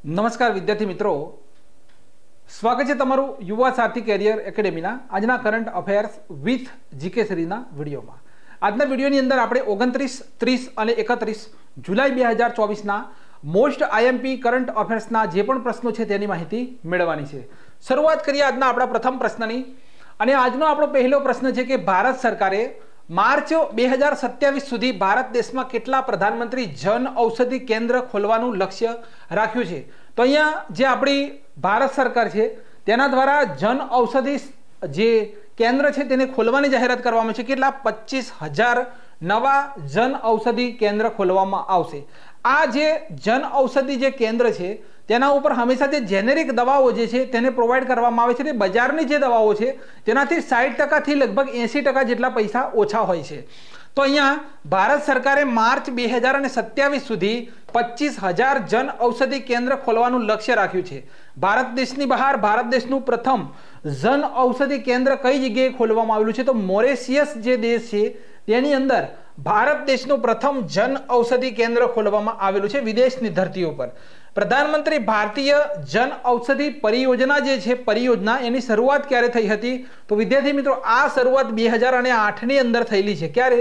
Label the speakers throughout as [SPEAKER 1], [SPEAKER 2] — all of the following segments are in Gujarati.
[SPEAKER 1] નમસ્કાર વિદ્યાર્થી મિત્રો, સ્વાગત છે તમારું યુવા સાથી કેરિયર એકેડેમીના આજના કરંટ અફેર્સ વિથ જીકે સિરીઝના વિડીયોમાં. આજના વિડીયોની અંદર આપણે 29, 30 અને 31 જુલાઈ 2024ના મોસ્ટ આઈએમપી કરંટ અફેર્સના જે પણ પ્રશ્નો છે તેની માહિતી મેળવવાની છે. શરૂઆત કરીએ આજના આપણા પ્રથમ પ્રશ્નની. અને આજનો આપણો પહેલો પ્રશ્ન છે કે ભારત સરકારે માર્ચ 2027 સુધી ભારત દેશમાં કેટલા પ્રધાનમંત્રી જન ઔષધિ કેન્દ્ર ખોલવાનું લક્ષ્ય રાખ્યું છે? તો અહીંયા જે આપણી ભારત સરકાર છે તેના દ્વારા જન ઔષધિ જે કેન્દ્ર છે તેને ખોલવાની જાહેરાત કરવામાં છે. કેટલા? 25,000 નવા જન ઔષધિ કેન્દ્ર ખોલવામાં આવશે. આ જે જન ઔષધિ જે કેન્દ્ર છે તેના ઉપર હંમેશા જે જેનેરિક દવાઓ જે છે તેને પ્રોવાઈડ કરવામાં આવે છે. બજારની જે દવાઓ છે તેનાથી 60% લગભગ 80% જેટલા પૈસા ઓછા હોય છે. તો અહીંયા ભારત સરકારે માર્ચ 2027 સુધી 25,000 જન ઔષધિ કેન્દ્ર ખોલવાનું લક્ષ્ય રાખ્યું છે. ભારત દેશની બહાર ભારત દેશનું પ્રથમ જન ઔષધિ કેન્દ્ર કઈ જગ્યાએ ખોલવામાં આવેલું છે? તો મોરેશિયસ જે દેશ છે તેની અંદર ભારત દેશનું પ્રથમ જન ઔષધિ કેન્દ્ર ખોલવામાં આવેલું છે વિદેશની ધરતી ઉપર. પ્રધાનમંત્રી ભારતીય જન ઔષધિ પરિયોજના જે છે પરિયોજના એની શરૂઆત ક્યારે થઈ હતી? તો વિદ્યાર્થી મિત્રો આ શરૂઆત 2008ની અંદર થયેલી છે. ક્યારે?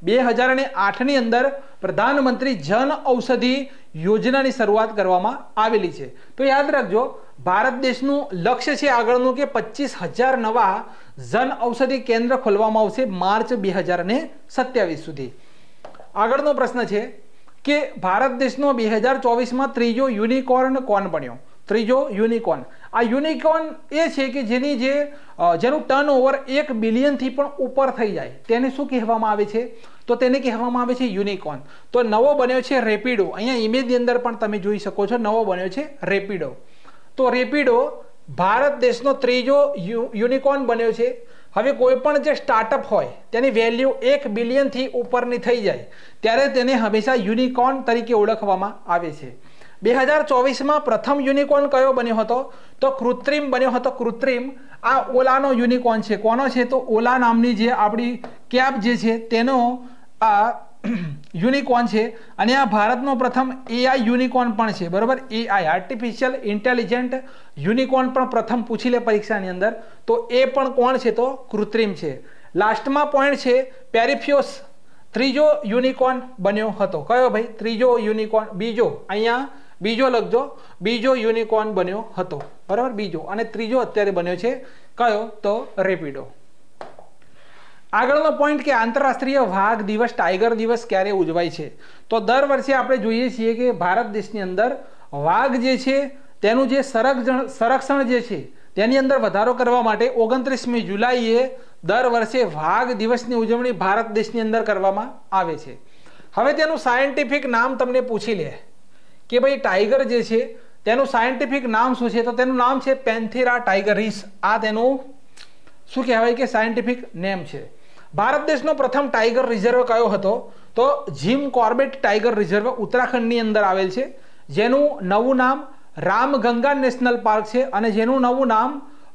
[SPEAKER 1] 2008ની અંદર પ્રધાનમંત્રી જન ઔષધિ યોજનાની શરૂઆત કરવામાં આવેલી છે. તો યાદ રાખજો, ભારત દેશનું લક્ષ્ય છે આગળનું કે 25,000 નવા જન ઔષધિ કેન્દ્ર ખોલવામાં આવશે માર્ચ 2027 સુધી. આગળનો પ્રશ્ન છે કે ભારત દેશનો 2024માં ત્રીજો યુનિકોર્ન કોણ બન્યો? ત્રીજો યુનિકોર્ન. આ યુનિકોર્ન એ છે કે જેનું ટર્નઓવર 1 બિલિયનથી પણ ઉપર થઈ જાય તેને શું કહેવામાં આવે છે? તો તેને કહેવામાં આવે છે યુનિકોર્ન. તો નવો બન્યો છે રેપિડો. અહીંયા ઇમેજની અંદર પણ તમે જોઈ શકો છો, નવો બન્યો છે રેપિડો. તો રેપિડો ભારત દેશનો ત્રીજો યુનિકોર્ન બન્યો છે. હવે કોઈ પણ જે સ્ટાર્ટઅપ હોય તેની વેલ્યુ 1 બિલિયનથી ઉપરની થઈ જાય ત્યારે તેને હંમેશા યુનિકોર્ન તરીકે ઓળખવામાં આવે છે. 2024માં પ્રથમ યુનિકોર્ન કયો બન્યો હતો? તો કૃત્રિમ બન્યો હતો. કૃત્રિમ આ ઓલાનો યુનિકોર્ન છે. કોનો છે? તો ઓલા નામની જે આપણી કેબ જે છે તેનો આ યુનિકોર્ન છે. અને આ ભારતનો પ્રથમ એઆઈ યુનિકોર્ન પણ છે. બરોબર, એઆઈ આર્ટિફિશિયલ ઇન્ટેલિજન્ટ યુનિકોર્ન પણ પ્રથમ પૂછી લે પરીક્ષાની અંદર. તો એ પણ કોણ છે? તો કૃત્રિમ છે. લાસ્ટમાં પોઈન્ટ છે પેરિફિયોસ ત્રીજો યુનિકોર્ન બન્યો હતો. કયો ભાઈ? ત્રીજો યુનિકોર્ન. બીજો, અહીંયા બીજો લખજો, બીજો યુનિકોર્ન બન્યો હતો. બરાબર, બીજો. અને ત્રીજો અત્યારે બન્યો છે કયો? તો રેપિડો. આગળનો પોઈન્ટ કે આંતરરાષ્ટ્રીય વાઘ દિવસ ટાઈગર દિવસ ક્યારે ઉજવાય છે? તો દર વર્ષે આપણે જોઈએ છીએ કે ભારત દેશની અંદર વાઘ જે છે તેનું જે સંરક્ષણ જે છે તેની અંદર વધારો કરવા માટે 29મી જુલાઈએ દર વર્ષે વાઘ દિવસની ઉજવણી ભારત દેશની અંદર કરવામાં આવે છે. હવે તેનું સાયન્ટિફિક નામ તમને પૂછી લે કે ભાઈ ટાઈગર જે છે તેનું સાયન્ટિફિક નામ શું છે? તો તેનું નામ છે પેન્થેરા ટાઈગરિસ. આ તેનું શું કહેવાય કે સાયન્ટિફિક નેમ છે. ભારત દેશનો પ્રથમ ટાઈગર રિઝર્વ કયો હતો? તો જીમ કોર્બેટ ટાઈગર રિઝર્વ ઉત્તરાખંડની અંદર આવેલ છે, જેનું નવું નામ રામગંગા નેશનલ પાર્ક છે. અને જેનું નવું નામ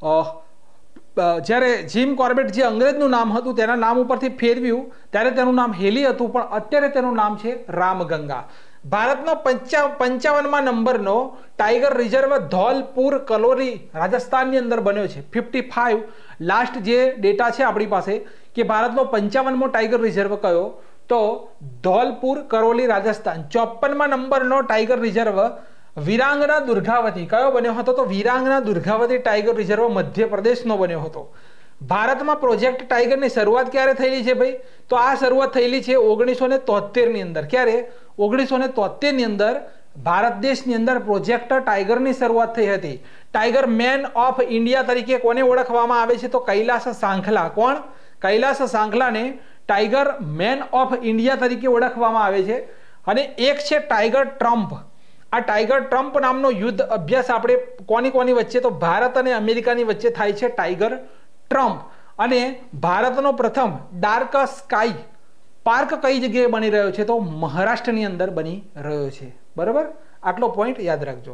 [SPEAKER 1] જ્યારે જીમ કોર્બેટ જે અંગ્રેજનું નામ હતું તેના નામ ઉપરથી ફેરવ્યું ત્યારે તેનું નામ હેલી હતું, પણ અત્યારે તેનું નામ છે રામગંગા. ભારતનો 55મા નંબરનો ટાઈગર રિઝર્વ ધૌલપુર કલોરી રાજસ્થાનની અંદર બન્યો છે. 55 લાસ્ટ જે ડેટા છે આપણી પાસે કે ભારતનો 55મો ટાઈગર રિઝર્વ કયો? તો ધૌલપુર કરોલી રાજસ્થાન. 54મા નંબરનો ટાઈગર રિઝર્વ વિરાંગના દુર્ગાવતી કયો બન્યો હતો? તો વિરાંગના દુર્ગાવતી ટાઈગર રિઝર્વ મધ્યપ્રદેશનો બન્યો હતો. ભારતમાં પ્રોજેક્ટ ટાઈગરની શરૂઆત ક્યારે થયેલી છે ભાઈ? તો આ શરૂઆત થયેલી છે 1973ની અંદર. ક્યારે? 1973ની અંદર ભારત દેશની અંદર પ્રોજેક્ટ ટાઈગરની શરૂઆત થઈ હતી. ટાઈગર મેન ઓફ ઇન્ડિયા તરીકે કોને ઓળખવામાં આવે છે? તો કૈલાસ સાંખલા. કોણ? કૈલાસ સાંખલાને ટાઈગર મેન ઓફ ઇન્ડિયા તરીકે ઓળખવામાં આવે છે. અને એક છે ટાઈગર ટ્રમ્પ. આ ટાઈગર ટ્રમ્પ નામનો યુદ્ધ અભ્યાસ આપણે કોની વચ્ચે? તો ભારત અને અમેરિકાની વચ્ચે થાય છે ટાઈગર ટ્રમ્પ. અને ભારતનો પ્રથમ ડાર્ક સ્કાય પાર્ક કઈ જગ્યાએ બની રહ્યો છે? તો મહારાષ્ટ્રની અંદર બની રહ્યો છે. બરાબર, આટલો પોઈન્ટ યાદ રાખજો.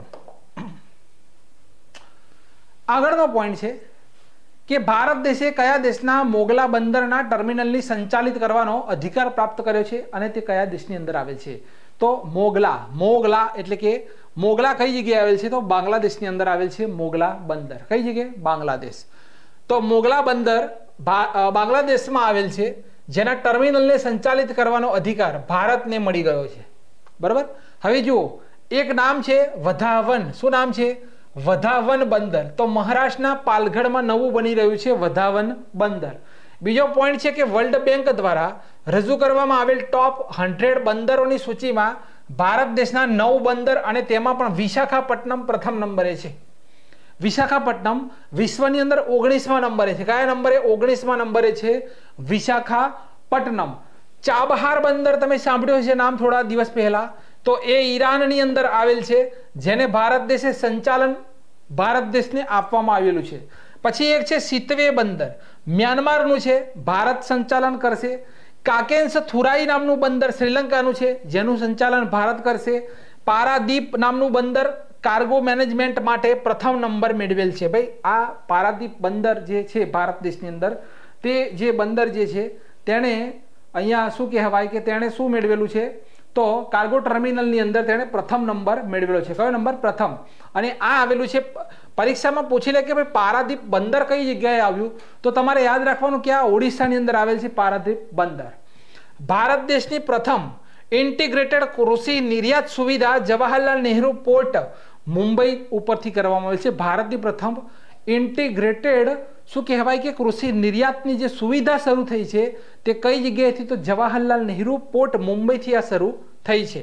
[SPEAKER 1] આગળનો પોઈન્ટ છે કે ભારત દેશે કયા દેશના મોગલા બંદરના ટર્મિનલની સંચાલિત કરવાનો અધિકાર પ્રાપ્ત કર્યો છે અને તે કયા દેશની અંદર આવે છે? તો મોગલા એટલે કે મોગલા કઈ જગ્યાએ આવેલ છે? તો બાંગ્લાદેશની અંદર આવેલ છે મોગલા બંદર. કઈ જગ્યાએ? બાંગ્લાદેશ. તો મોગલા બંદર બાંગ્લાદેશમાં આવેલ છે, જેના ટર્મિનલને સંચાલિત કરવાનો અધિકાર ભારતને મળી ગયો છે. બરાબર. હવે જુઓ, એક નામ છે વધાવન. શું નામ છે? વધાવન બંદર. તો મહારાષ્ટ્રના પાલઘરમાં નવું બની રહ્યું છે વધાવન બંદર. બીજો પોઈન્ટ છે કે વર્લ્ડ બેંક દ્વારા રજૂ કરવામાં આવેલ ટોપ 100 બંદરોની સૂચિમાં ભારત દેશના 9 બંદર અને તેમાં પણ વિશાખાપટ્ટનમ પ્રથમ નંબરે છે. વિશાખાપટ્ટનમ વિશ્વની અંદર 19મા નંબરે છે. કયા નંબરે? 19મા નંબરે છે વિશાખાપટ્ટનમ. ચાબહાર બંદર તમે સાંભળ્યું હશે નામ થોડા દિવસ પહેલા. તો એ ઈરાનની અંદર આવેલ છે, જેને ભારત દેશે સંચાલન ભારત દેશને આપવામાં આવેલું છે. પછી એક છે સિતવે બંદર, મ્યાનમારનું છે, ભારત સંચાલન કરશે. કાકેન્સ થુરાઈ નામનું બંદર શ્રીલંકાનું છે, જેનું સંચાલન ભારત કરશે. પારાદીપ નામનું બંદર કાર્ગો મેનેજમેન્ટ માટે પ્રથમ નંબર મેળવેલ છે. ભાઈ આ પારાદીપ બંદર જે છે ભારત દેશની અંદર, તે જે બંદર જે છે તેણે અહીંયા શું કહેવાય કે તેણે શું મેળવેલું છે? તો કાર્ગો ટર્મિનલની અંદર તેણે પ્રથમ નંબર મેળવેલો છે. કયો નંબર? પ્રથમ. અને આ આવેલું છે, પરીક્ષામાં પૂછી લે કે ભાઈ પારાદીપ બંદર કઈ જગ્યાએ આવ્યું? તો તમારે યાદ રાખવાનું કે આ ઓડિશાની અંદર આવેલ છે પારાદીપ બંદર. ભારત દેશની પ્રથમ ઇન્ટિગ્રેટેડ કૃષિ નિર્યાત સુવિધા જવાહરલાલ નહેરુ પોર્ટ મુંબઈ ઉપરથી કરવામાં આવેલ છે. ભારતની પ્રથમ ઇન્ટિગ્રેટેડ શું કહેવાય કે કૃષિ નિર્યાતની જે સુવિધા શરૂ થઈ છે તે કઈ જગ્યાએથી? તો જવાહરલાલ નહેરુ પોર્ટ મુંબઈથી આ શરૂ થઈ છે.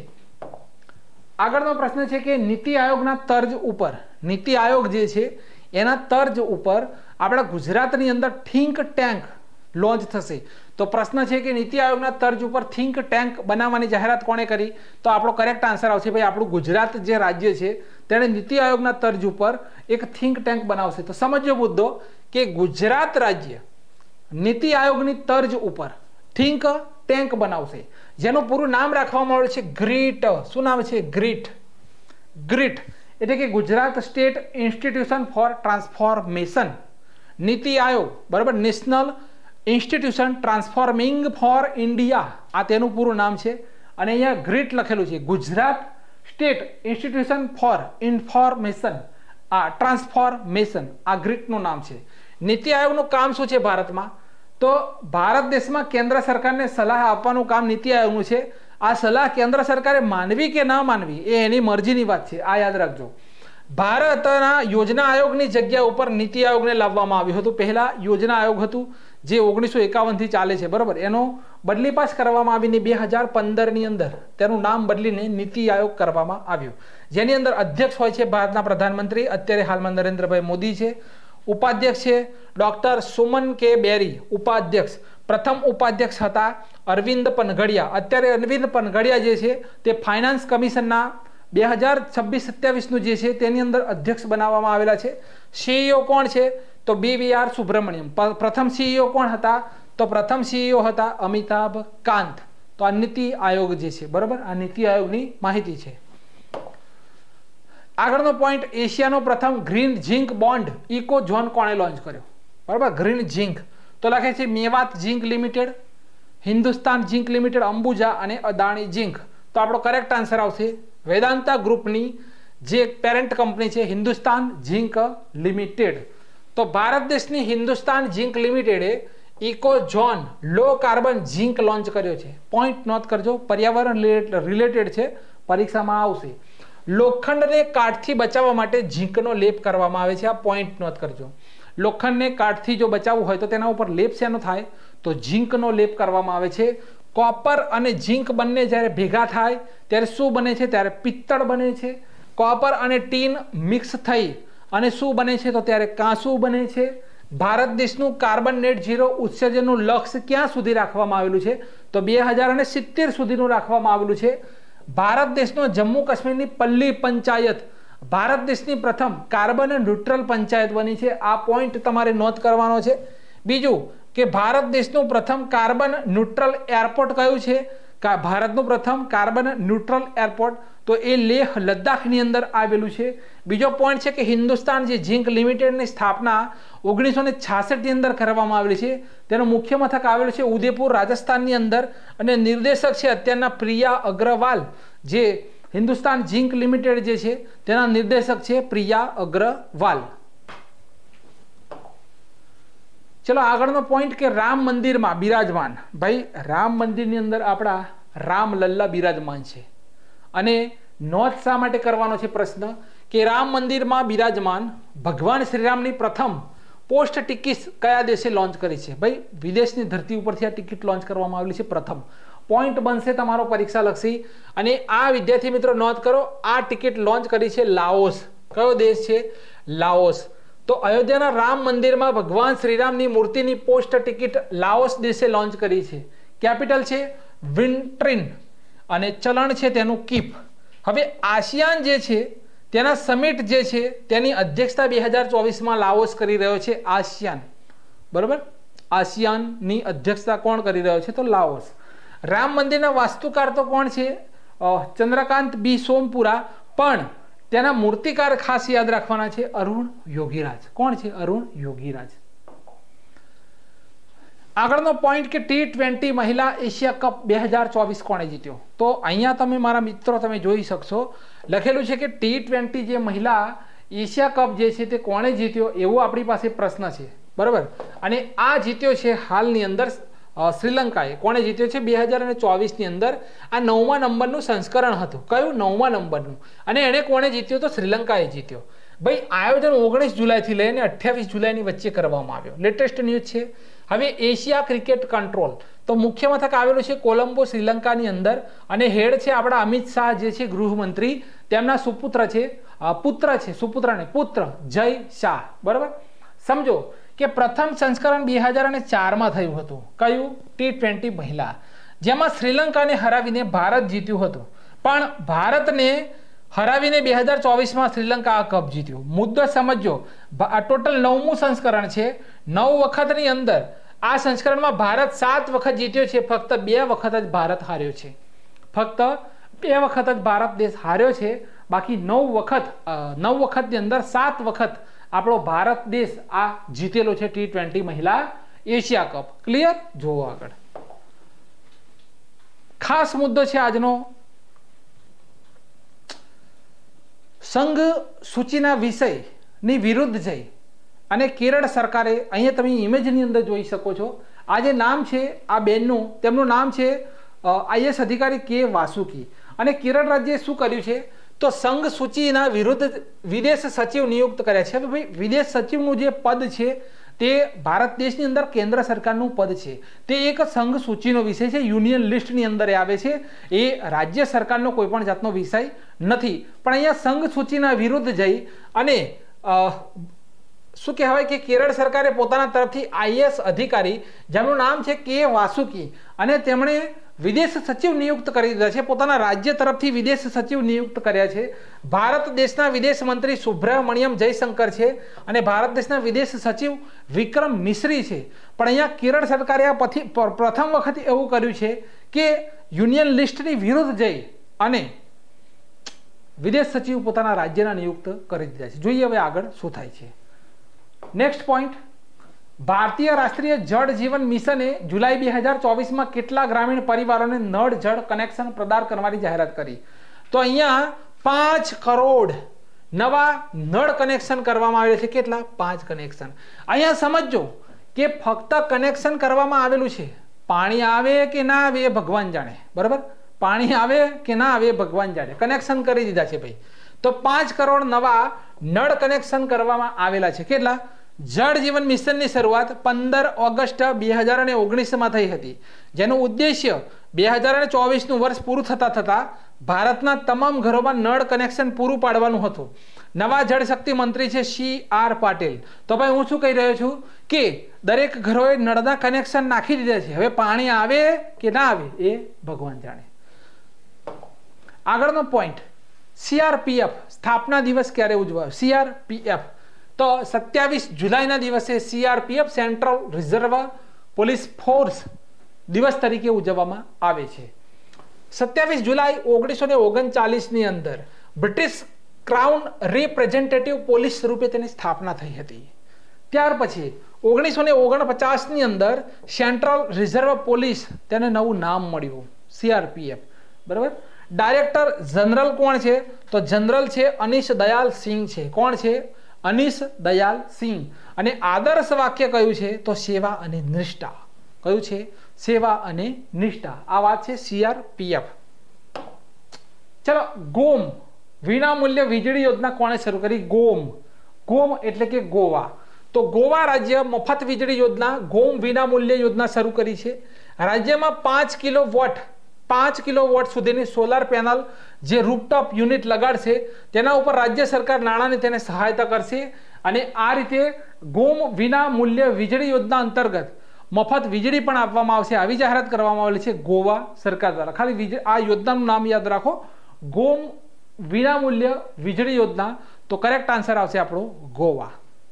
[SPEAKER 1] આગળનો પ્રશ્ન છે કે નીતિ આયોગના તર્જ ઉપર, નીતિ આયોગ જે છે એના તર્જ ઉપર આપણા ગુજરાતની અંદર થિંક ટેન્ક લોન્ચ થશે. તો પ્રશ્ન છે કે નીતિ આયોગના તર્જ ઉપર થિંક ટેન્ક બનાવવાની જાહેરાત કોણે કરી? તો આપણો કરેક્ટ આન્સર આવશે ભાઈ આપણું ગુજરાત જે રાજ્ય છે તેણે નીતિ આયોગના તર્જ ઉપર એક થિંક ટેન્ક બનાવશે. તો સમજો મુદ્દો કે ગુજરાત રાજ્ય નીતિ આયોગની તર્જ ઉપર થિંક ટેન્ક બનાવશે, જેનું પૂરું નામ રાખવામાં આવ્યું છે ગ્રીટ. શું નામ છે? ગ્રીટ. ગ્રીટ એટલે કે Gujarat state institution for transformation. NITI Aayog, બરાબર, national institution transforming for India, આ તેનું પૂરું નામ છે. અને અહીંયા ગ્રીટ લખેલું છે, Gujarat state institution for information transformation, આ ગ્રીટનું નામ છે. નીતિ આયોગનું કામ શું છે ભારતમાં? તો ભારત દેશમાં કેન્દ્ર સરકારને સલાહ આપવાનું કામ નીતિ આયોગનું છે. આ સલાહ કેન્દ્ર સરકારે માનવી કે ના માનવી એ એની મરજીની વાત છે, આ યાદ રાખજો. ભારતના યોજના આયોગની જગ્યા ઉપર નીતિ આયોગને લાવવામાં આવ્યું હતું. પહેલા યોજના આયોગ હતું જે 1951થી ચાલે છે, બરાબર. એનો બદલી પાસ કરવામાં આવીને 2015ની અંદર તેનું નામ બદલીને નીતિ આયોગ કરવામાં આવ્યું, જેની અંદર અધ્યક્ષ હોય છે ભારતના પ્રધાનમંત્રી, અત્યારે હાલમાં નરેન્દ્રભાઈ મોદી છે. ઉપાધ્યક્ષ છે ડોક્ટર સુમન કે બેરી, ઉપાધ્યક્ષ. પ્રથમ ઉપાધ્યક્ષ હતા અરવિંદ પનઘડિયા. અત્યારે અરવિંદ પનઘડિયા જે છે તે ફાઇનાન્સ કમિશનના 2026-27નું જે છે તેની અંદર અધ્યક્ષ બનાવવામાં આવેલા છે. સીઈઓ કોણ છે? તો BVR સુબ્રમણ્યમ. પ્રથમ સીઈઓ કોણ હતા? તો પ્રથમ સીઈઓ હતા અમિતાભ કાંત. તો આ નીતિ આયોગ જે છે, બરાબર, આ નીતિ આયોગની માહિતી છે. આગળનો પોઈન્ટ, એશિયાનો પ્રથમ green zinc bond eco zone કોણે લોન્ચ કર્યો? બરાબર, ગ્રીન ઝિંક તો લખે છે Mewat zinc limited, Hindustan zinc limited, Ambuja અને અદાણી ઝિંક. તો આપણો કરેક્ટ આન્સર આવશે વેદાંતા ગ્રુપની જે પેરેન્ટ કંપની છે હિન્દુસ્તાન ઝિંક લિમિટેડ. તો ભારત દેશની હિન્દુસ્તાન ઝિંક લિમિટેડે eco zone low carbon zinc launch કર્યો છે. પોઈન્ટ નોટ કરજો, પર્યાવરણ રિલેટેડ છે, પરીક્ષામાં આવશે. લોખંડને કાઠથી બચાવવા માટે ઝીંકનો લેપ કરવામાં આવે છે, આ પોઈન્ટ નોટ કરજો. લોખંડને કાઠથી જો બચાવવું હોય તો તેના ઉપર લેપ શેનો થાય? તો ઝીંકનો લેપ કરવામાં આવે છે. કોપર અને ઝીંક બંને જ્યારે ભેગા થાય ત્યારે શું બને છે? ત્યારે પિત્તળ બને છે. કોપર અને ટીન મિક્સ થઈ અને શું બને છે? તો ત્યારે કાંસુ બને છે. ભારત દેશનું કાર્બન નેટ ઝીરો ઉત્સર્જનનું લક્ષ્ય ક્યાં સુધી રાખવામાં આવેલું છે? તો 2070 સુધીનું રાખવામાં આવેલું છે. ભારત દેશનો જમ્મુ કાશ્મીરની પલ્લી પંચાયત ભારત દેશની પ્રથમ કાર્બન ન્યુટ્રલ પંચાયત બની છે, આ પોઈન્ટ તમારે નોંધ કરવાનો છે. બીજું કે ભારત દેશનું પ્રથમ કાર્બન ન્યુટ્રલ એરપોર્ટ કયું છે? ભારતનું પ્રથમ કાર્બન ન્યુટ્રલ એરપોર્ટ તો એ લેહ લદ્દાખની અંદર આવેલું છે. બીજો પોઈન્ટ છે કે હિન્દુસ્તાન જે ઝિંક લિમિટેડની સ્થાપના 1966ની અંદર કરવામાં આવેલી છે. તેનું મુખ્ય મથક આવેલું છે ઉદયપુર રાજસ્થાનની અંદર અને નિર્દેશક છે અત્યારના પ્રિયા અગ્રવાલ. જે હિન્દુસ્તાન ઝિંક લિમિટેડ જે છે તેના નિર્દેશક છે પ્રિયા અગ્રવાલ. ચલો આગળનો પોઈન્ટ કે રામ મંદિરમાં બિરાજમાન. ભાઈ રામ મંદિરની અંદર આપણા રામલલ્લા બિરાજમાન છે અને નોંધ શા માટે કરવાનો છે પ્રશ્ન કે રામ મંદિરમાં બિરાજમાન ભગવાન શ્રીરામની પ્રથમ પોસ્ટ ટિકિટ કયા દેશે લોન્ચ કરી છે? ભાઈ વિદેશની ધરતી ઉપરથી આ ટિકિટ લોન્ચ કરવામાં આવેલી છે પ્રથમ. પોઈન્ટ બનશે તમારો પરીક્ષા લક્ષી. અને આ વિદ્યાર્થી મિત્રો નોંધ કરો, આ ટિકિટ લોન્ચ કરી છે લાઓસ. કયો દેશ છે? લાઓસ. તો અયોધ્યાના રામ મંદિરમાં ભગવાન શ્રીરામની મૂર્તિની પોસ્ટ ટિકિટ લાઓસ દેશે લોન્ચ કરી છે. કેપિટલ છે વિન્ટ્રિન અને ચલણ છે તેનું કીપ. હવે આસિયાન જે છે તેના સમિટ જે છે તેની અધ્યક્ષતા 2024માં લાઓસ કરી રહ્યો છે. આસિયાન, બરોબર, આસિયાનની અધ્યક્ષતા કોણ કરી રહ્યો છે? તો લાઓસ. રામ મંદિરના વાસ્તુકાર તો કોણ છે? ચંદ્રકાંત બી સોમપુરા. પણ તેના મૂર્તિકાર ખાસ યાદ રાખવાના છે અરુણ યોગીરાજ. કોણ છે? અરુણ યોગીરાજ. આગળનો પોઈન્ટ કે T20 મહિલા એશિયા કપ 2024 કોણે જીત્યો? તો અહીંયા તમે મારા મિત્રો તમે જોઈ શકશો લખેલું છે કે T20 જે મહિલા એશિયા કપ જે છે તે કોણે જીત્યો એવો આપણી પાસે પ્રશ્ન છે, બરાબર. અને આ જીત્યો છે હાલની અંદર શ્રીલંકાએ. કોણે જીત્યો છે? 2024ની અંદર. આ 9મા નંબરનું સંસ્કરણ હતું. કયું? 9મા નંબરનું. અને એને કોણે જીત્યો? તો શ્રીલંકાએ જીત્યો. ભાઈ આયોજન 19 જુલાઈથી લઈને 28 જુલાઈની વચ્ચે કરવામાં આવ્યો. લેટેસ્ટ ન્યૂઝ છે. હવે એશિયા ક્રિકેટ કંટ્રોલ તો મુખ્ય મથક આવેલું છે કોલંબો શ્રીલંકાની અંદર અને હેડ છે આપણા અમિત શાહ જે છે ગૃહમંત્રી. તેમના પુત્ર જય શાહ, બરાબર. સમજો કે પ્રથમ સંસ્કરણ 2004માં થયું હતું. કયું? T20 મહિલા, જેમાં શ્રીલંકાને હરાવીને ભારત જીત્યું હતું. પણ ભારતને હરાવીને 2024માં શ્રીલંકા આ કપ જીત્યું. મુદ્દો સમજો, આ ટોટલ 9મું સંસ્કરણ છે. 9 વખતની અંદર આ સંસ્કરણમાં ભારત 7 વખત જીત્યો છે. ફક્ત 2 વખત જ ભારત હાર્યો છે. ફક્ત 2 વખત જ ભારત દેશ હાર્યો છે. બાકી 9 વખતની અંદર 7 વખત આપણો ભારત દેશ આ જીતેલો છે T20 મહિલા એશિયા કપ. ક્લિયર? જોવો આગળ. ખાસ મુદ્દો છે આજનો, સંઘ સૂચિના વિષયની વિરુદ્ધ જઈ અને કેરળ સરકારે, અહીંયા તમે ઇમેજની અંદર જોઈ શકો છો, આ જે નામ છે આ બેનનું, તેમનું નામ છે IAS અધિકારી કે વાસુકી. અને કેરળ રાજ્યએ શું કર્યું છે? તો સંઘ સૂચિના વિરુદ્ધ વિદેશ સચિવ નિયુક્ત કર્યા છે. ભાઈ વિદેશ સચિવનું જે પદ છે તે ભારત દેશની અંદર કેન્દ્ર સરકારનું પદ છે. તે એક સંઘ સૂચિનો વિષય છે, યુનિયન લિસ્ટની અંદર આવે છે. એ રાજ્ય સરકારનો કોઈ પણ જાતનો વિષય નથી. પણ અહીંયા સંઘ સૂચિના વિરુદ્ધ જઈ અને શું કહેવાય કે કેરળ સરકારે પોતાના તરફથી IAS અધિકારી જેમનું નામ છે કે વાસુકી અને તેમણે વિદેશ સચિવ નિયુક્ત કરી દીધા છે. પોતાના રાજ્ય તરફથી વિદેશ સચિવ નિયુક્ત કર્યા છે. ભારત દેશના વિદેશ મંત્રી સુબ્રમણ્યમ જયશંકર છે અને ભારત દેશના વિદેશ સચિવ વિક્રમ મિશ્રી છે. પણ અહીંયા કેરળ સરકારે આ પ્રથમ વખત એવું કર્યું છે કે યુનિયન લિસ્ટની વિરુદ્ધ જઈ અને વિદેશ સચિવ પોતાના રાજ્યના નિયુક્ત કરી દીધા છે. જોઈએ હવે આગળ શું થાય છે. નેક્સ્ટ પોઈન્ટ, ભારતીય રાષ્ટ્રીય જળ જીવન મિશને જુલાઈ 2024માં કેટલા ગ્રામીણ પરિવારોને નળ જળ કનેક્શન પ્રદાન કરવાની જાહેરાત કરી? તો અહીંયા 5 કરોડ નવા નળ કનેક્શન કરવામાં આવેલા છે. કેટલા? 5 કનેક્શન. અહીંયા સમજો કે ફક્ત કનેક્શન કરવામાં આવેલું છે. પાણી આવે કે ના આવે એ ભગવાન જાણે, બરાબર. પાણી આવે કે ના આવે એ ભગવાન જાણે. કનેક્શન કરી દીધા છે ભાઈ. તો 5 કરોડ નવા નળ કનેક્શન કરવામાં આવેલા છે. કેટલા? જળ જીવન મિશનની શરૂઆત 15 ઓગસ્ટ 2019માં થઈ હતી, જેનો ઉદ્દેશ્ય 2024નું વર્ષ પૂરું થતા ભારતના તમામ ઘરોમાં નળ કનેક્શન પૂરું પાડવાનું હતું. નવા જળશક્તિ મંત્રી છે CR પાટીલ. તો ભાઈ હું શું કહી રહ્યો છું કે દરેક ઘરોએ નળના કનેક્શન નાખી દીધા છે. હવે પાણી આવે કે ના આવે એ ભગવાન જાણે. આગળનો પોઈન્ટ, CRPF સ્થાપના દિવસ ક્યારે ઉજવાય? CRPF તો 27 જુલાઈના દિવસે CRPF central reserve police force દિવસ તરીકે ઉજવવામાં આવે છે. 27 જુલાઈ 1939 ની અંદર બ્રિટિશ ક્રાઉન રિપ્રેઝેન્ટેટિવ પોલીસ રૂપે તેની સ્થાપના થઈ હતી. ત્યાર પછી 1949 ની અંદર સેન્ટ્રલ રિઝર્વ પોલીસ તેને નવું નામ મળ્યું CRPF. બરાબર. ડાયરેક્ટર જનરલ કોણ છે? તો જનરલ છે અનિશ દયાલ સિંહ છે. કોણ છે? અનિશ દયાલ સિંહ. અને આદર્શ વાક્ય કયું છે? તો સેવા અને નિષ્ઠા. કયું છે? સેવા અને નિષ્ઠા. આ વાત છે CRPF. ચલો, ગોમ વિનામૂલ્ય વીજળી યોજના કોણે શરૂ કરી? ગોમ એટલે કે ગોવા. તો ગોવા રાજ્ય મફત વીજળી યોજના ગોમ વિનામૂલ્ય યોજના શરૂ કરી છે. રાજ્યમાં 5 કિલોવોટ સુધીની સોલાર પેનલ જે રૂફટોપ યુનિટ લગાડશે તેના ઉપર રાજ્ય સરકાર નાણાંની તેને સહાયતા કરશે. અને આ રીતે ગોમ વિનામૂલ્ય વીજળી યોજના અંતર્ગત મફત વીજળી પણ આપવામાં આવશે. આવી જાહેરાત કરવામાં આવેલી છે ગોવા સરકાર દ્વારા. ખાલી આ યોજનાનું નામ યાદ રાખો, ગોમ વિનામૂલ્ય વીજળી યોજના. તો કરેક્ટ આન્સર આવશે આપણો ગોવા.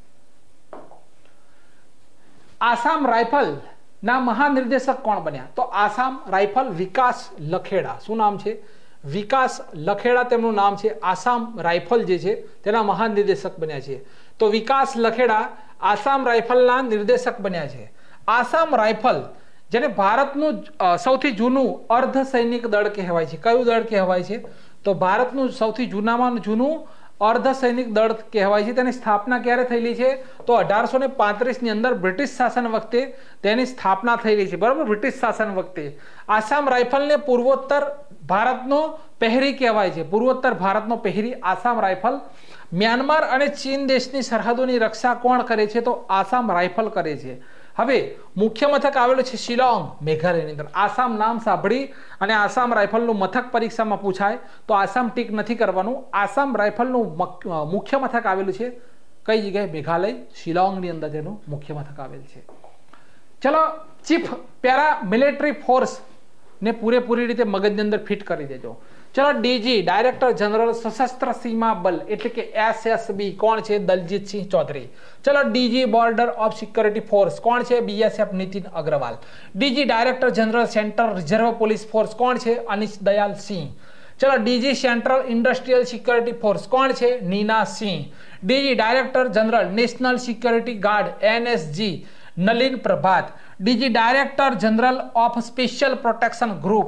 [SPEAKER 1] આસામ રાઇફલ ના મહાનિર્દેશક કોણ બન્યા? તો આસામ રાઇફલ વિકાસ લખેડા. શું નામ છે? વિકાસ લખેડા તેમનું નામ છે. આસામ રાઇફલ જે છે તેના મહાનિર્દેશક બન્યા છે. તો વિકાસ લખેડા આસામ રાઇફલના નિર્દેશક બન્યા છે. આસામ રાઇફલ જેને ભારતનું સૌથી જૂનું અર્ધ સૈનિક દળ કહેવાય છે. કયું દળ કહેવાય છે? તો ભારતનું સૌથી જૂનામાં જૂનું અર્ધ સૈનિક દળ કહેવાય છે. તેની સ્થાપના ક્યારે થયેલી છે? તો 1835 ની અંદર બ્રિટિશ શાસન વખતે તેની સ્થાપના થયેલી છે. બરાબર. બ્રિટિશ શાસન વખતે આસામ રાઇફલને પૂર્વોત્તર ભારતનો પહેરી કહેવાય છે. પૂર્વોત્તર ભારતનો પહેરી આસામ રાઇફલ. મ્યાનમાર અને ચીન દેશની સરહદોની રક્ષા કોણ કરે છે? તો આસામ રાઇફલ કરે છે. હવે મુખ્ય મથક આવેલું છે શિલોંગ, મેઘાલયની અંદર. આસામ નામ સાંભળી અને આસામ રાઇફલનું મથક પરીક્ષામાં પૂછાય તો આસામ ટીક નથી કરવાનું. આસામ રાઇફલનું મુખ્ય મથક આવેલું છે કઈ જગ્યાએ? મેઘાલય, શિલોંગની અંદર તેનું મુખ્ય મથક આવેલ છે. ચલો, ચીફ પેરા મિલિટરી ફોર્સ ને પૂરેપૂરી રીતે મગજની અંદર ફિટ કરી દેજો. ચલો, ડીજી ડાયરેક્ટર જનરલ સશસ્ત્ર સીમા બલ એટલે કે SSB કોણ છે? દલજીતસિંહ ચૌધરી. ચલો, DG border of security force કોણ છે? BSF Nitin Agrawal. DG director general central reserve police force કોણ છે? અનિશ દયાલ સિંહ. ચલો, DG central industrial security force કોણ છે? Nina Singh. DG director general national security guard NSG Nalin Prabhat. DG director general of special protection group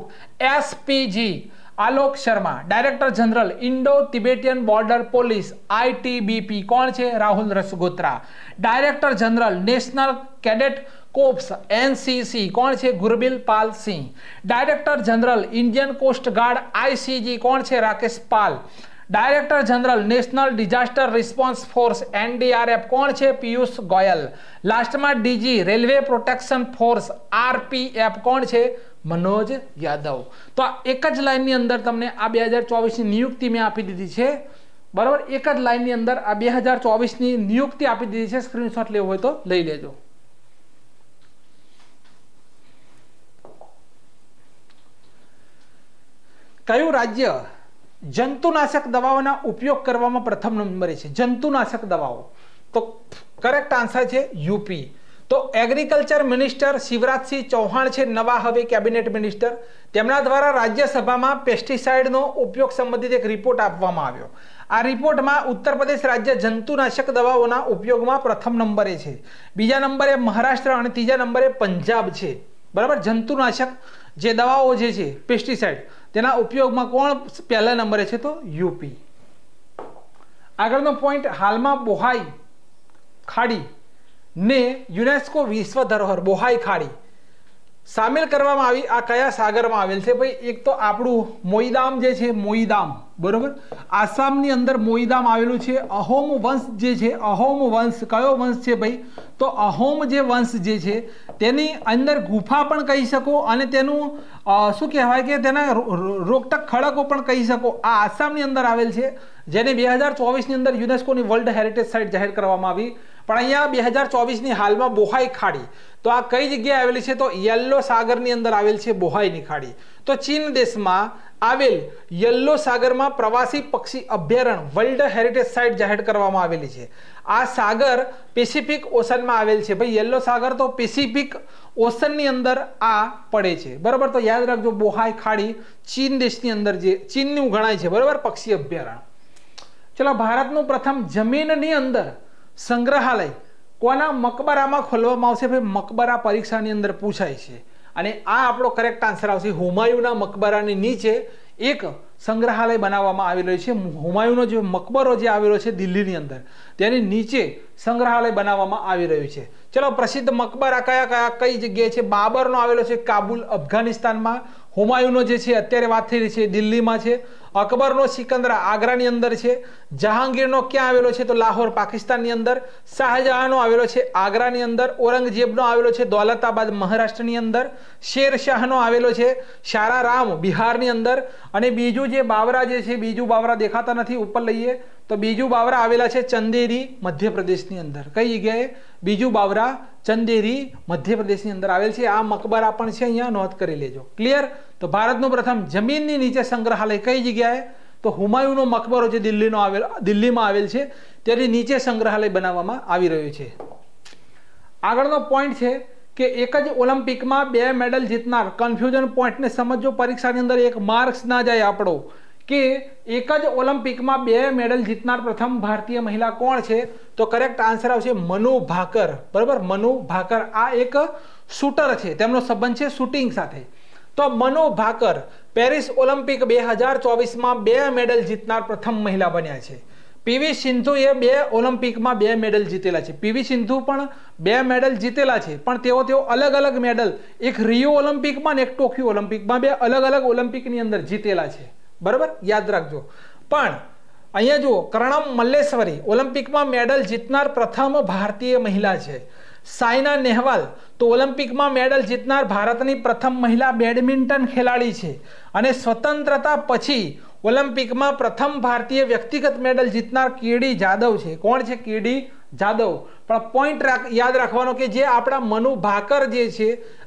[SPEAKER 1] SPG Alok Sharma. Director general Indo Tibetan border police ITBP કોણ છે? Rahul Rasgotra. Director general national cadet cops NCC કોણ છે? Gurbir Pal Singh. Director general Indian coast guard ICG કોણ છે? Rakesh Pal. Director general national disaster response force NDRF કોણ છે? પિયુષ ગોયલ. લાસ્ટમાં DG railway protection force RPF કોણ છે? મનોજ યાદવ. તો આ એક જ લાઈનની અંદર તમને આ 2024 ની નિયુક્તિ મેં આપી દીધી છે. બરાબર. એક જ લાઈનની અંદર આ 2024 ની નિયુક્તિ આપી દીધી છે. સ્ક્રીનશોટ લેવો હોય તો લઈ લેજો. કયું રાજ્ય જંતુનાશક દવાઓના ઉપયોગ કરવામાં પ્રથમ નંબરે છે? જંતુનાશક દવાઓ. તો કરેક્ટ આન્સર છે UP. તો એગ્રીકલ્ચર મિનિસ્ટર શિવરાજસિંહ ચૌહાણ છે નવા હવે કેબિનેટ મિનિસ્ટર. તેમના દ્વારા રાજ્યસભામાં પેસ્ટિસાઇડનો ઉપયોગ સંબંધિત એક રિપોર્ટ આપવામાં આવ્યો. આ રિપોર્ટમાં ઉત્તર પ્રદેશ રાજ્ય જંતુનાશક દવાઓના ઉપયોગમાં પ્રથમ નંબરે છે. બીજા નંબરે મહારાષ્ટ્ર અને ત્રીજા નંબરે પંજાબ છે. બરાબર. જંતુનાશક જે દવાઓ જે છે પેસ્ટિસાઇડ તેના ઉપયોગમાં કોણ પહેલા નંબરે છે? તો UP. આગળનો પોઈન્ટ, હાલમાં બોહાઈ ખાડી ને યુનેસ્કો વિશ્વ ધરોહર બોહાઈ ખાડી સામેલ કરવામાં આવી. આ કયા સાગરમાં આવેલ છે? ભાઈ, એક તો આપણું મોઈદામ જે છે, મોઈદામ. બરોબર. આસામની અંદર મોઈદામ આવેલું છે. અહોમ વંશ જે છે, અહોમ વંશ કયો વંશ છે ભાઈ? તો અહોમ જે વંશ જે છે તેની અંદર ગુફા પણ કહી શકો અને તેનું શું કહેવાય કે તેના રોકટક ખડકો પણ કહી શકો. આ આસામની અંદર આવેલ છે જેને 2024 ની અંદર યુનેસ્કોની વર્લ્ડ હેરિટેજ સાઇટ જાહેર કરવામાં આવી. પણ અહીંયા 2024 ની હાલમાં બોહાઈ ખાડી, તો આ કઈ જગ્યાએ આવેલી છે? તો યલો સાગરની અંદર આવેલ છે બોહાઈની ખાડી. તો ચીન દેશમાં આવેલ યલો સાગરમાં પ્રવાસી પક્ષી અભયારણ્ય વર્લ્ડ હેરિટેજ સાઇટ જાહેર કરવામાં આવેલી છે. આ સાગર પેસિફિક ઓશનમાં આવેલ છે. ભાઈ યલો સાગર તો પેસિફિક ઓશનની અંદર આ પડે છે, બરાબર. તો યાદ રાખજો, બોહાઈ ખાડી ચીન દેશની અંદર જે ચીનનું ગણાય છે, બરાબર, પક્ષી અભયારણ્ય. ચલો, ભારતનું પ્રથમ જમીનની અંદર સંગ્રહાલય કોના મકબરામાં ખોલવામાં આવશે? ભાઈ મકબરા પરીક્ષાની અંદર પૂછાય છે, અને આ આપણો કરેક્ટ આન્સર આવશે. હુમાયુના મકબરાની નીચે એક સંગ્રહાલય બનાવવામાં આવી રહ્યું છે. હુમાયુનો જે મકબરો જે આવેલો છે દિલ્હીની અંદર, તેની નીચે સંગ્રહાલય બનાવવામાં આવી રહ્યું છે. ચલો, પ્રસિદ્ધ મકબરા કયા કઈ જગ્યાએ છે? બાબરનો આવેલો છે કાબુલ અફઘાનિસ્તાનમાં. હુમાયુનો જે છે અત્યારે વાત થઈ રહી છે દિલ્હીમાં છે. અકબરનો સિકંદરા આગ્રાની અંદર છે. જહાંગીરનો ક્યાં આવેલો છે? તો લાહોર પાકિસ્તાનની અંદર. શાહજહાંનો આવેલો છે આગ્રાની અંદર. ઔરંગઝેબનો આવેલો છે દૌલતાબાદ મહારાષ્ટ્રની અંદર. શેરશાહનો આવેલો છે સારારામ બિહારની અંદર. અને બીજું જે બાવરા જે છે, બીજું બાવરા દેખાતા નથી, ઉપર લઈએ તો બીજું બાવરા આવેલા છે ચંદેરી મધ્યપ્રદેશની અંદર. કઈ જગ્યાએ? બીજું બાવરા ચંદેરી મધ્યપ્રદેશની અંદર આવેલ છે. આ મકબરા પણ છે, અહીંયા નોંધ કરી લેજો. ક્લિયર? તો ભારતનું પ્રથમ જમીનની નીચે સંગ્રહાલય કઈ જગ્યાએ? તો હુમાયુનો મકબરો જે દિલ્હીમાં આવેલ છે તેની નીચે સંગ્રહાલય બનાવવામાં આવી રહ્યું છે. આગળનો પોઈન્ટ છે કે એક જ ઓલિમ્પિકમાં 2 મેડલ જીતનાર. કન્ફ્યુઝન પોઈન્ટને સમજો, પરીક્ષાની અંદર એક માર્ક્સ ના જાય આપણો, કે એક જ ઓલિમ્પિકમાં 2 મેડલ જીતનાર પ્રથમ ભારતીય મહિલા કોણ છે? તો કરેક્ટ આન્સર આવશે મનુ ભાકર, બરાબર. મનુ ભાકર આ એક શૂટર છે, તેમનો સંબંધ છે શૂટિંગ સાથે. તો મનુ ભાકર પેરિસ ઓલિમ્પિક 2024માં 2 મેડલ જીતનાર પ્રથમ મહિલા બન્યા છે. પીવી સિંધુએ 2 ઓલિમ્પિકમાં 2 મેડલ જીતેલા છે. પીવી સિંધુ પણ 2 મેડલ જીતેલા છે, પણ તેઓ અલગ અલગ મેડલ, એક રિયો ઓલિમ્પિકમાં ને એક ટોક્યો ઓલિમ્પિકમાં, 2 અલગ અલગ ઓલિમ્પિકની અંદર જીતેલા છે, બરાબર, યાદ રાખજો. પણ અહીંયા જુઓ, કર્ણમ મલ્લેશ્વરી ઓલિમ્પિકમાં મેડલ જીતનાર પ્રથમ ભારતીય મહિલા છે. સાયના નેહવાલ તો ઓલિમ્પિકમાં મેડલ જીતનાર ભારતની પ્રથમ મહિલા બેડમિન્ટન ખેલાડી છે. અને સ્વતંત્રતા પછી ઓલિમ્પિકમાં પ્રથમ ભારતીય વ્યક્તિગત મેડલ જીતનાર કેડી જાદવ છે. કોણ છે? કેડી જાદવ. પણ પોઈન્ટ યાદ રાખવાનો કે જે આપણા મનુ ભાકર જે છે,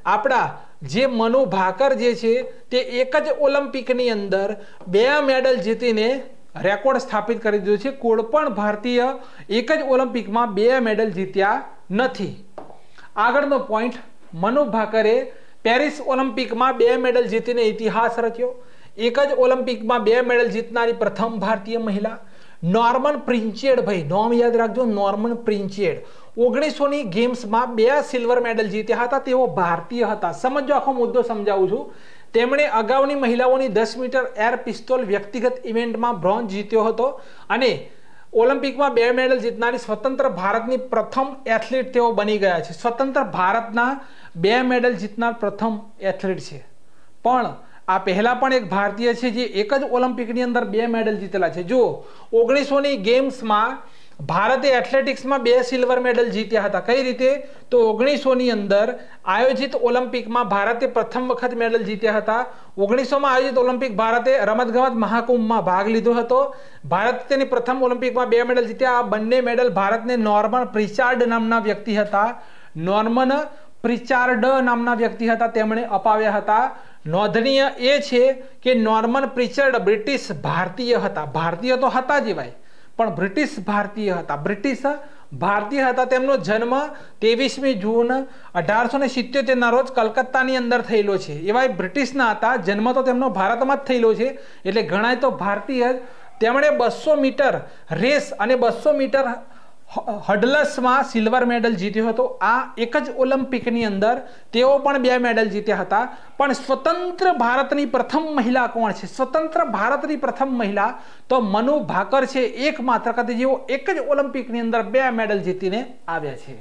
[SPEAKER 1] મનુ ભાકર જે છે તે એક જ ઓલિમ્પિકની અંદર 2 મેડલ જીતીને રેકોર્ડ સ્થાપિત કરી દીધો છે. કોઈ પણ ભારતીય એક જ ઓલિમ્પિકમાં 2 મેડલ જીત્યા નથી. આગળનો પોઈન્ટ, મનુ ભાકરે પેરિસ ઓલિમ્પિકમાં 2 મેડલ જીતીને ઇતિહાસ રચ્યો. એક જ ઓલિમ્પિકમાં 2 મેડલ જીતનારી પ્રથમ ભારતીય મહિલા. નોર્મન પ્રિન્ચેડ, ભાઈ નોમ યાદ રાખજો, નોર્મન પ્રિન્ચેડ 1900ની ગેમ્સમાં 2 સિલ્વર મેડલ જીત્યા હતા. તેઓ ભારતીય હતા. સમજો, આખો મુદ્દો સમજાવું છું. તેમણે અગાઉની મહિલાઓની 10 મીટર એર પિસ્તોલ વ્યક્તિગત ઇવેન્ટમાં બ્રોન્ઝ જીત્યો હતો, અને ઓલિમ્પિકમાં 2 મેડલ જીતનારી સ્વતંત્ર ભારતની પ્રથમ એથ્લીટ તેઓ બની ગયા છે. સ્વતંત્ર ભારતના 2 મેડલ જીતનાર પ્રથમ એથ્લીટ છે. પણ આ પહેલા પણ એક ભારતીય છે જે એક જ ઓલિમ્પિકની અંદર 2 મેડલ જીતેલા છે. જો 1900ની ગેમ્સમાં ભારતે એથ્લેટિક્સમાં 2 સિલ્વર મેડલ જીત્યા હતા. કઈ રીતે? તો 1900ની અંદર આયોજિત ઓલિમ્પિકમાં ભારતે પ્રથમ વખત મેડલ જીત્યા હતા. 1900માં આયોજિત ઓલિમ્પિક ભારતે રમતગમત મહાકુંભમાં ભાગ લીધો હતો. ભારતે તેની પ્રથમ ઓલિમ્પિકમાં 2 મેડલ જીત્યા. આ બંને મેડલ ભારતને નોર્મન પ્રિચાર્ડ નામના વ્યક્તિ હતા. નોર્મન પ્રિચાર્ડ નામના વ્યક્તિ હતા, તેમણે અપાવ્યા હતા. નોંધનીય એ છે કે નોર્મન પ્રિચાર્ડ બ્રિટિશ ભારતીય હતા. ભારતીય તો હતા જ ભાઈ, પણ બ્રિટિશ ભારતીય હતા. બ્રિટિશ ભારતીય હતા. તેમનો જન્મ 23મી જૂન 1877ના રોજ કલકત્તાની અંદર થયેલો છે. એવા બ્રિટિશના હતા. જન્મ તો તેમનો ભારતમાં જ થયેલો છે, એટલે ગણાય તો ભારતીય. તેમણે 200 મીટર રેસ અને 200 મીટર હડલ્સમાં સિલ્વર મેડલ જીત્યો હતો. આ એક જ ઓલિમ્પિકની અંદર તેઓ પણ 2 મેડલ જીત્યા હતા. પણ સ્વતંત્ર ભારતની પ્રથમ મહિલા કોણ છે? સ્વતંત્ર ભારતની પ્રથમ મહિલા તો મનુ ભાકર છે. એકમાત્ર કે જેઓ એક જ ઓલિમ્પિકની અંદર 2 મેડલ જીતીને આવ્યા છે.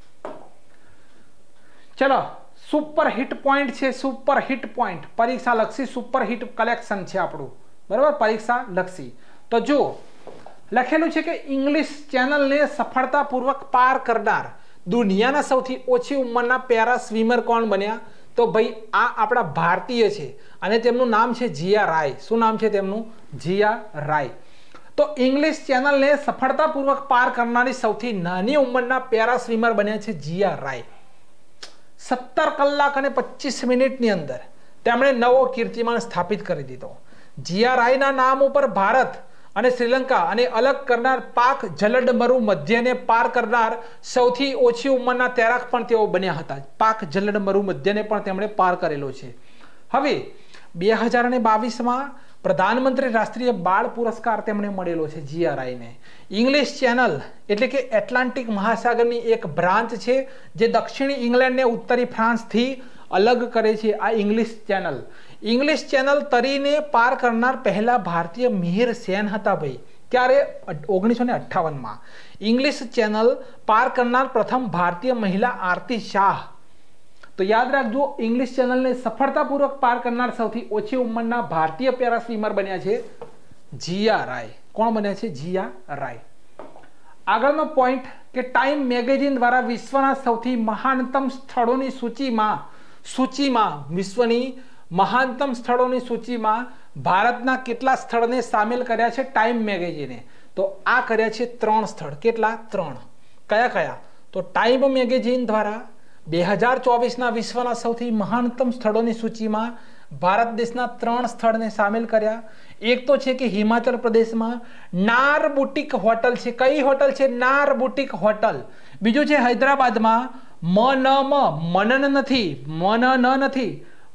[SPEAKER 1] ચલો, સુપર હિટ પોઈન્ટ છે. સુપર હિટ પોઈન્ટ પરીક્ષા લક્ષી સુપર હિટ કલેક્શન છે આપણું, બરાબર, પરીક્ષા લક્ષી. તો જુઓ, લખેલું છે કે ઇંગ્લિશ ચેનલને સફળતાપૂર્વક પાર કરનાર દુનિયાના સૌથી ઓછી ઉંમરના પેરા સ્વિમર કોણ બન્યા? તો ભાઈ આ આપણા ભારતીય છે, અને તેમનું નામ છે જીયા રાય. શું નામ છે તેમનું? જીયા રાય. તો ઇંગ્લિશ ચેનલને સફળતાપૂર્વક પાર કરનારી સૌથી નાની ઉંમરના પેરા સ્વિમર બન્યા છે જીયા રાય. 17 કલાક અને 25 મિનિટની અંદર તેમણે નવો કીર્તિમાન સ્થાપિત કરી દીધો. જીયા રાયના નામ ઉપર ભારત અને શ્રીલંકા અને અલગ કરનાર પાક જલડમરુ મધ્યને પાર કરનાર સૌથી ઓછી ઉંમરના તૈરાક પણ તેઓ બન્યા હતા. પાક જલડમરુ મધ્યને પણ તેમણે પાર કરેલો છે. હવે 2022માં પ્રધાનમંત્રી રાષ્ટ્રીય બાળ પુરસ્કાર તેમને મળેલો છે જીયા રાયને. ઇંગ્લિશ ચેનલ એટલે કે એટલાન્ટિક મહાસાગરની એક બ્રાન્ચ છે જે દક્ષિણી ઇંગ્લેન્ડને ઉત્તરી ફ્રાન્સથી અલગ કરે છે. આ ઇંગ્લિશ ચેનલ તરીને પાર કરનાર પહેલા ભારતીય મિહિર સેન હતા ભાઈ. ત્યારે 1958માં ઇંગ્લિશ ચેનલ પાર કરનાર પ્રથમ ભારતીય મહિલા આરતી શાહ. તો યાદ રાખજો, ઇંગ્લિશ ચેનલને સફળતાપૂર્વક પાર કરનાર સૌથી ઓછી ઉંમરના ભારતીય પેરા સ્વિમર બન્યા છે જીયા રાય. કોણ બન્યા છે? જીયા રાય. આગળનો પોઈન્ટ કે ટાઈમ મેગેઝિન દ્વારા વિશ્વના સૌથી મહાનતમ સ્થળોની સૂચિમાં વિશ્વની મહાનતમ સ્થળોની સૂચિમાં ભારતના કેટલા સ્થળને સામેલ કર્યા છે ટાઈમ મેગેઝિને? તો આ કર્યા છે 3 સ્થળ. કેટલા? 3. કયા? તો ટાઈમ મેગેઝિન દ્વારા 2024ના વિશ્વના સૌથી મહાનતમ સ્થળોની સૂચિમાં ભારત દેશના 3 સ્થળને સામેલ કર્યા. એક તો છે કે હિમાચલ પ્રદેશમાં નાર બુટીક હોટલ છે. કઈ હોટલ છે? Naar boutique hotel. બીજું છે હૈદરાબાદમાં મનન નથી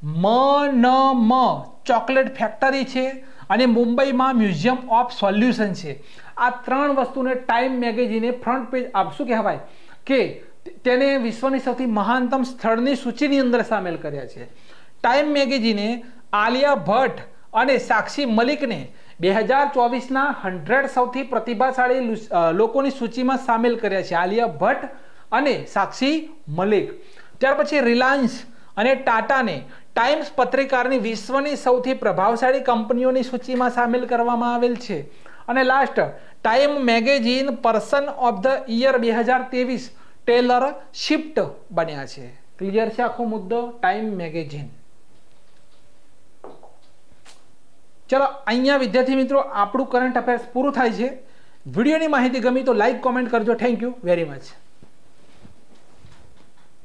[SPEAKER 1] ચોકલેટ ફેક્ટરી છે. અને મુંબઈમાં મ્યુઝિયમ ઓફ સોલ્યુશન છે. આ 3 વસ્તુને ટાઈમ મેગેઝિને ફ્રન્ટ પેજ શું કહેવાય કે તેને વિશ્વની સૌથી મહાનતમ સ્થળની સૂચિની અંદર સામેલ કર્યા છે. ટાઈમ મેગેઝિને આલિયા ભટ્ટ અને સાક્ષી મલિકને 2024ના 100 સૌથી પ્રતિભાશાળી લોકોની સૂચિમાં સામેલ કર્યા છે. આલિયા ભટ્ટ અને સાક્ષી મલિક. ત્યાર પછી રિલાયન્સ અને ટાટાને ટાઈમ્સ પત્રિકાની વિશ્વની સૌથી પ્રભાવશાળી કંપનીઓની સૂચિમાં સામેલ કરવામાં આવેલ છે. અને last Time magazine person of the year 2023 Taylor Swift બન્યા છે. ક્લિયર છે આખો મુદ્દો ટાઈમ મેગેઝિન. ચલો અહીંયા વિદ્યાર્થી મિત્રો આપણું કરંટ અફેર્સ પૂરું થાય છે. વિડીયોની માહિતી ગમી તો લાઈક કોમેન્ટ કરજો. Thank you very much.